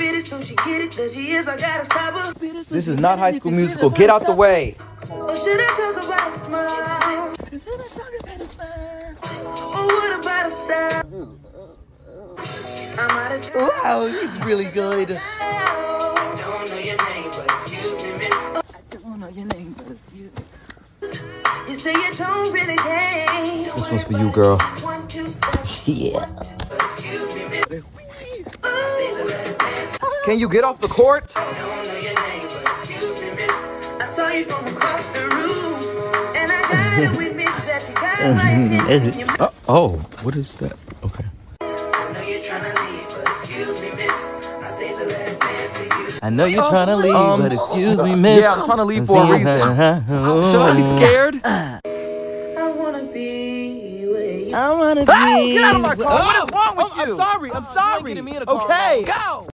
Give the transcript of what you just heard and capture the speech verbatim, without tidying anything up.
spit it so she get it. There she is, I gotta stop her. This is not High School Musical. Get out the way. Or should I talk about a smile? Should I talk about a smile? Or what about a style? I'm out of time. Wow, he's really good. Don't know your name, but excuse me, miss. I don't know your name, but excuse me. You say you don't really change. This one's for you, girl. One, two, step. Yeah. But excuse me, miss. Can you get off the court? Don't know your name, but excuse me, miss. I saw you from across the room, and I got it with me that you got my attention. Uh, oh, what is that? Okay. I know you're trying to leave, but excuse me, miss. I saved the last dance for you. I know you're trying to leave, Um, but excuse me, miss. yeah, I'm trying to leave for a reason. Should I be scared? I wanna be with you. I wanna be. Oh, get out of my car! What is Oh, wrong with oh, you? I'm sorry. I'm sorry. Getting me in a car. Okay. Go!